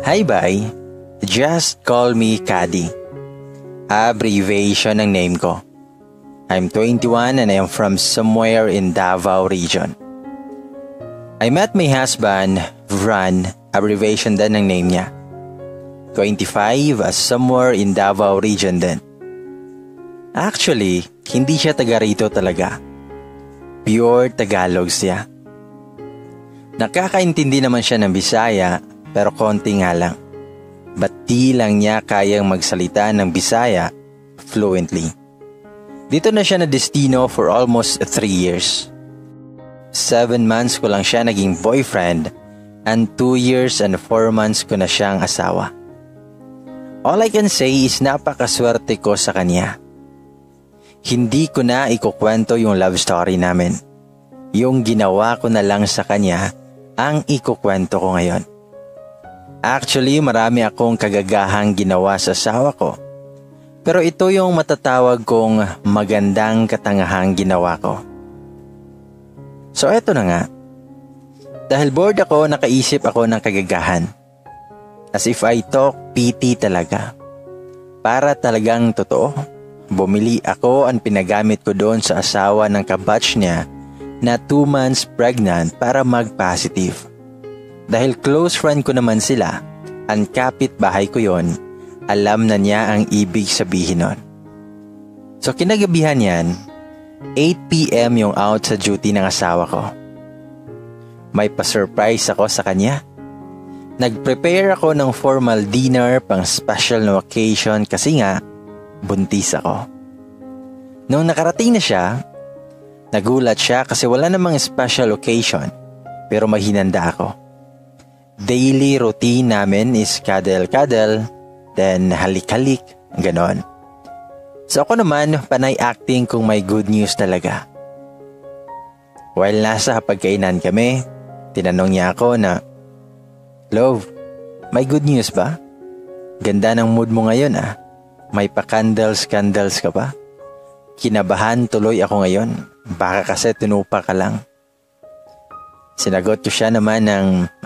Hi bye, just call me Kadi. Abbreviation ng name ko. I'm 21 and I am from somewhere in Davao region. I met my husband, Vran, abbreviation din ng name niya. 25 somewhere in Davao region din. Actually, hindi siya taga rito talaga. Pure Tagalog siya. Nakakaintindi naman siya ng Bisaya pero konti nga lang. Ba't di lang niya kayang magsalita ng Bisaya fluently. Dito na siya na destino for almost 3 years. 7 months ko lang siya naging boyfriend and 2 years and 4 months ko na siyang asawa. All I can say is napakaswerte ko sa kanya. Hindi ko na ikukwento yung love story namin. Yung ginawa ko na lang sa kanya ang ikukwento ko ngayon. Actually, marami akong kagagahang ginawa sa asawa ko. Pero ito yung matatawag kong magandang katangahang ginawa ko. So eto na nga. Dahil bored ako, nakaisip ako ng kagagahan. As if I talk PT talaga. Para talagang totoo. Bumili ako ang pinagamit ko doon sa asawa ng kabatch niya na 2 months pregnant para mag-positive. Dahil close friend ko naman sila, ang kapitbahay ko yon, alam na niya ang ibig sabihin nun. So kinagabihan yan, 8 p.m. yung out sa duty ng asawa ko. May pa-surprise ako sa kanya. Nag-prepare ako ng formal dinner pang special na occasion kasi nga, buntis ako. Nung nakarating na siya, nagulat siya kasi wala namang special occasion pero mahinanda ako. Daily routine namin is cuddle-cuddle, then halik-halik, ganon. So ako naman, panay acting kung may good news talaga. While nasa pagkainan kami, tinanong niya ako na, "Love, may good news ba? Ganda ng mood mo ngayon ah. May pa-candles ka ba?" Kinabahan tuloy ako ngayon. Baka kasi tinupa ka lang. Sinagot ko siya naman ng,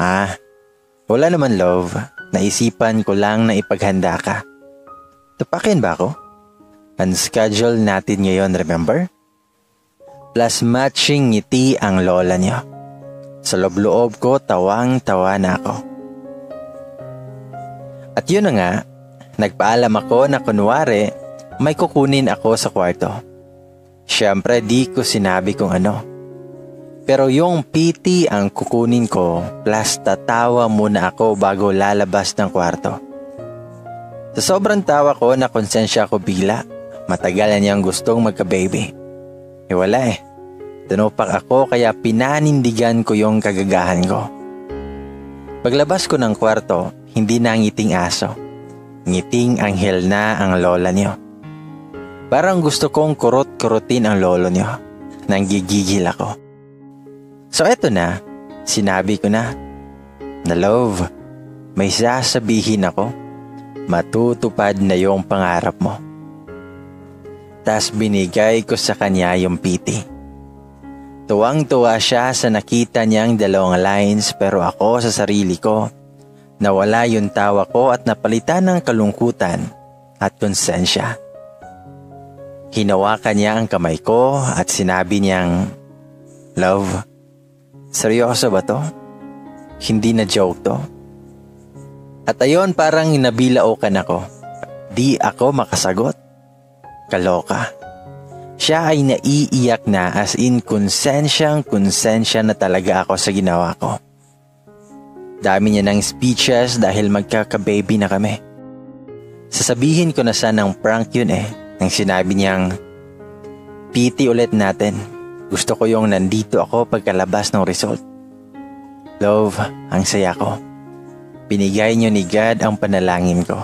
wala naman love. Naisipan ko lang na ipaghanda ka. Tupakin ba ako? Unschedule natin ngayon, remember? Plus matching ngiti ang lola niyo. Sa loob-loob ko, tawang-tawa na ako. At yun na nga, nagpaalam ako na kunwari may kukunin ako sa kwarto. Siyempre di ko sinabi kung ano. Pero yung PT ang kukunin ko plus tatawa muna ako bago lalabas ng kwarto. Sa sobrang tawa ko na konsensya ko bigla. Matagal na niyang gustong magka-baby. Wala eh. Tinupak ako kaya pinanindigan ko yung kagagahan ko. Paglabas ko ng kwarto, hindi na ngiting aso. Ngiting anghel na ang lola niyo. Parang gusto kong kurot-kurutin ang lolo niyo. Nanggigigil ako. So eto na, sinabi ko na love, may sasabihin ako. Matutupad na yung pangarap mo. Tas binigay ko sa kanya yung PT. Tuwang-tuwa siya sa nakita niyang 2 lines pero ako sa sarili ko, nawala yung tawa ko at napalitan ng kalungkutan at konsensya. Hinawakan niya ang kamay ko at sinabi niyang, "Love, seryoso ba to? Hindi na joke to?" At ayon parang nabilaukan ako. Di ako makasagot. Kaloka. Siya ay naiiyak na as in konsensya na talaga ako sa ginawa ko. Dami niya ng speeches dahil magkaka-baby na kami. Sasabihin ko na sanang prank yun eh. Nang sinabi niyang, "PT ulit natin. Gusto ko yung nandito ako pagkalabas ng result." Love, ang saya ko. Binigay niyo ni God ang panalangin ko.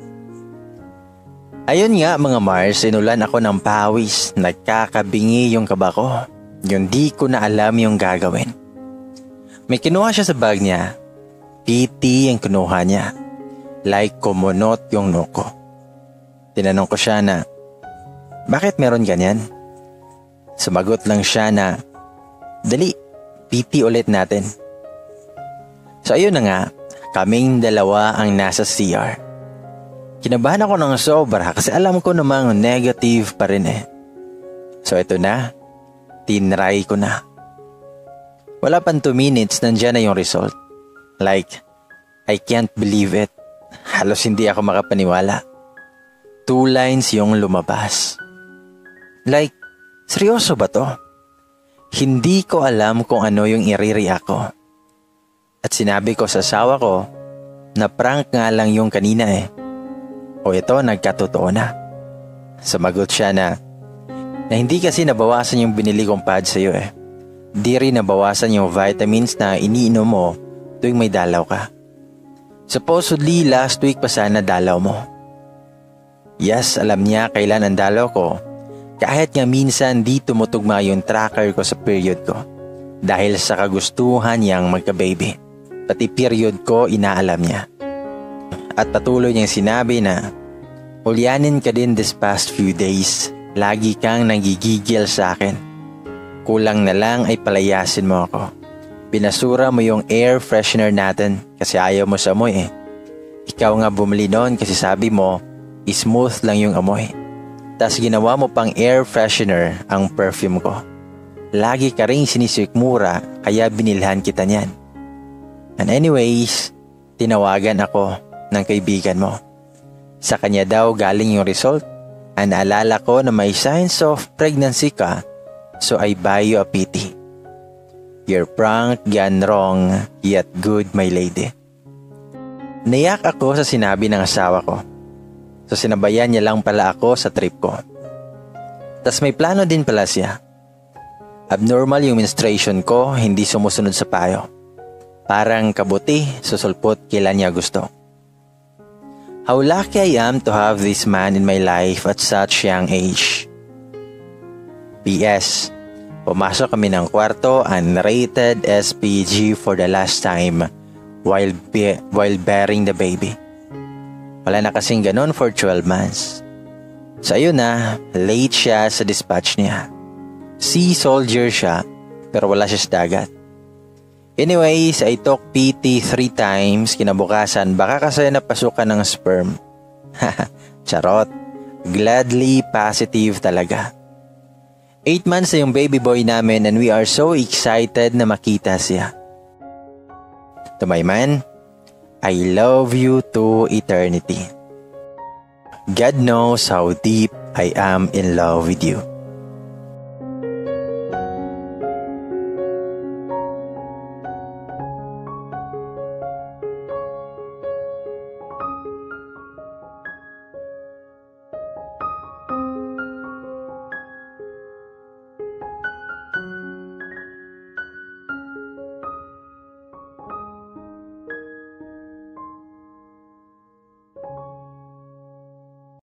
Ayun nga mga Mars, sinulan ako ng pawis. Nagkakabingi yung kaba ko. Yung di ko na alam yung gagawin. May kinuha siya sa bag niya. PT ang kinuha niya. Like kumunot yung noo ko. Tinanong ko siya na, "Bakit meron ganyan?" Sumagot lang siya na, "Dali, PT ulit natin." So ayun na nga, Kaming dalawa ang nasa CR. Kinabahan ako ng sobra kasi alam ko namang negative pa rin eh. So ito na, tinry ko na. Wala pang 2 minutes, nandyan na yung result. Like, I can't believe it. Halos hindi ako makapaniwala. 2 lines yung lumabas. Like, seryoso ba to? Hindi ko alam kung ano yung i-react ko. At sinabi ko sa asawa ko na prank nga lang yung kanina eh. O ito, nagkatotoo na. Sumagot siya na hindi kasi nabawasan yung binili kong pad sa'yo eh. Di rin nabawasan yung vitamins na iniinom mo tuwing may dalaw ka. Supposedly last week pa sana dalaw mo. Yes, alam niya kailan ang dalaw ko. Kahit nga minsan di tumutugma yung tracker ko sa period ko. Dahil sa kagustuhan niyang magka-baby. Pati period ko inaalam niya. At patuloy niyang sinabi na, "Ulyanin ka din this past few days. Lagi kang nagigigil sa akin. Kulang na lang ay palayasin mo ako. Binasura mo yung air freshener natin kasi ayaw mo sa amoy eh. Ikaw nga bumili noon kasi sabi mo, smooth lang yung amoy. Tas ginawa mo pang air freshener ang perfume ko. Lagi ka rin sinisikmura kaya binilhan kita niyan." And anyways, tinawagan ako ng kaibigan mo. Sa kanya daw galing yung result. Naalala ko na may signs of pregnancy ka, so I buy you a PT. Your prank gone wrong, yet good my lady. Naiyak ako sa sinabi ng asawa ko. So sinabayan niya lang pala ako sa trip ko. Tas may plano din pala siya. Abnormal yung menstruation ko, hindi sumusunod sa payo. Parang kabuti, susulpot kailan niya gusto. How lucky I am to have this man in my life at such young age. P.S. Pumasok kami ng kwarto unrated SPG for the last time while bearing the baby. Wala na kasing ganun for 12 months. So ayun na, late siya sa dispatch niya. Sea soldier siya, pero wala siya sa dagat. Anyways, I took PT 3 times, kinabukasan baka kasi napasukan ng sperm. Charot, gladly positive talaga. 8 months na yung baby boy namin and we are so excited na makita siya. To my man, I love you to eternity. God knows how deep I am in love with you.